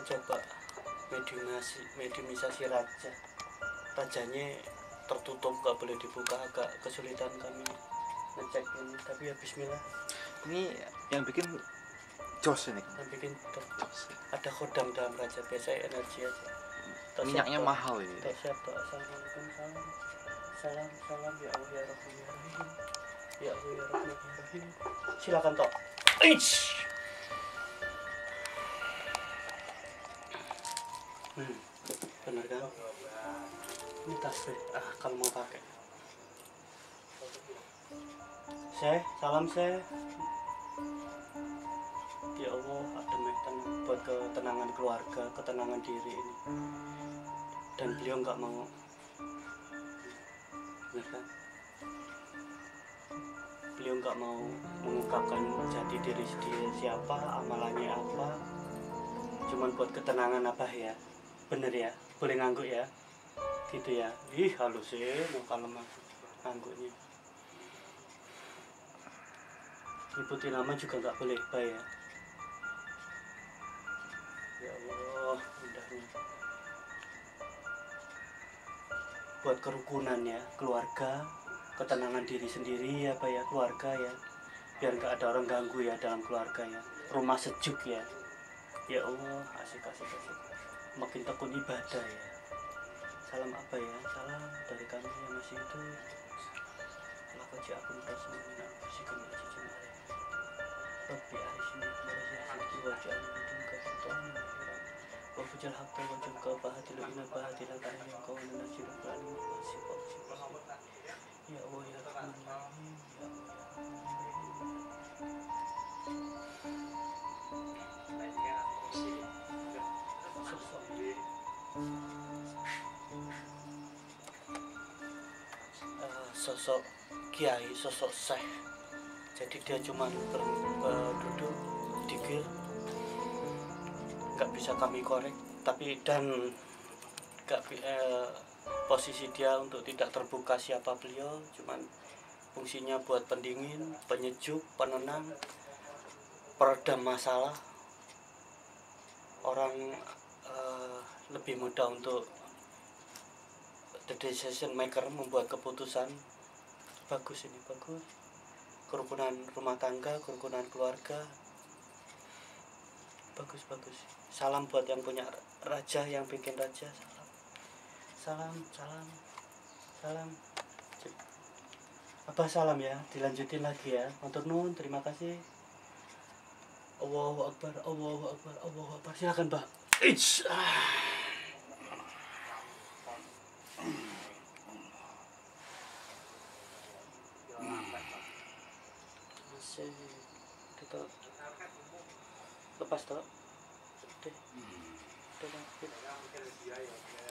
coba mediumisasi rajanya tertutup, nggak boleh dibuka, agak kesulitan kami ngecek ini, tapi ya bismillah. Ini yang bikin jos ini kan? Yang bikin jos. Ada khodam dalam raja, biasanya energi aja. Minyaknya mahal ini. Siap. Assalamualaikum. Salam ya Allah ya Rahman ya Rahim. Ya Allah ya Rahman ya Rahim. Silakan tok. Benar kan? Ini tasbih. Kalau mau pakai. Salam ya Allah, ada buat ketenangan keluarga, ketenangan diri ini. Dan beliau nggak mau, benar kan? Beliau nggak mau mengungkapkan jati diri dia siapa, amalannya apa. Cuman buat ketenangan apa ya? Bener ya? Boleh ngangguk ya? Gitu ya? Ih halus sih, mau kalem ngangguknya. Nyebutin nama juga nggak boleh ya. Ya Allah, mudahnya. Buat kerukunan ya, keluarga, ketenangan diri sendiri ya Pak ya, keluarga ya. Biar nggak ada orang ganggu ya dalam keluarga ya. Rumah sejuk ya. Ya Allah, asik. Makin tekun ibadah ya. Salam apa ya? Salam dari kami yang masih hidup. Lakukan akun rasulullah bersihkan wajah Rabbi arisni warahmatullahi wabarakatuh. Wafujal hakta wajumka bahatilu ina bahatilan ta'ala yang kau menasiru kelani wasipak. Ya Allah ya Rahman ya Rahim. Ya Allah. Sosok kiai, sosok syekh. Jadi dia cuma duduk dikir, nggak bisa kami korek, tapi dan posisi dia untuk tidak terbuka siapa beliau, cuman fungsinya buat pendingin, penyejuk, penenang, peredam masalah. Orang lebih mudah untuk the decision maker, membuat keputusan. Bagus ini, bagus. Kerukunan rumah tangga, kerukunan keluarga, bagus. Salam buat yang punya raja, yang bikin raja. Salam. Apa salam ya, dilanjutin lagi ya. Matur nuwun, terima kasih. Allahu Akbar. Silakan Pak. Kita lepas toh.